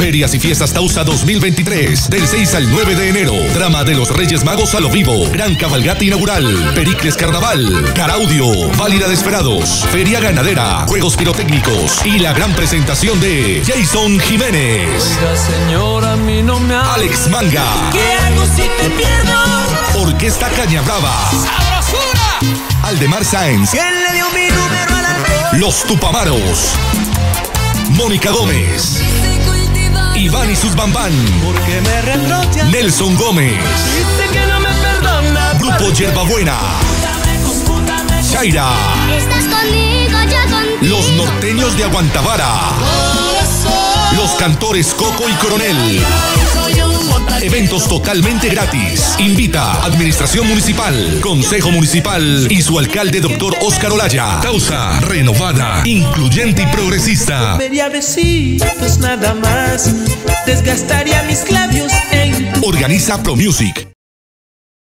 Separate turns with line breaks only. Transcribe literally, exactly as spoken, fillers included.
Ferias y Fiestas Tausa dos mil veintitrés, del seis al nueve de enero. Drama de los Reyes Magos a lo vivo. Gran cabalgata inaugural. Pericles Carnaval. Caraudio. Válida de Esperados. Feria ganadera. Juegos pirotécnicos. Y la gran presentación de Jason Jiménez.
Oiga, señora, a mí no me ha...
Alex Manga.
¿Qué hago si te pierdo?
Orquesta Caña Brava.
¡Sabrosura!
Aldemar Sáenz.
¿Quién le dio mi número al alcohol?
Los Tupamaros. Mónica Gómez. Iván y sus Bambán.
Porque me reprocha.
Nelson Gómez.
Dice que no me perdona.
Grupo Yerbabuena. Shaira.
Estás conmigo, yo contigo.
Los Norteños de Aguantavara. Los cantores Coco y Coronel. Eventos totalmente gratis. Invita Administración Municipal, Consejo Municipal y su alcalde doctor Óscar Olaya. Causa renovada, incluyente y progresista.
Vería besitos nada más. Desgastaría mis labios en tu...
Organiza ProMusic.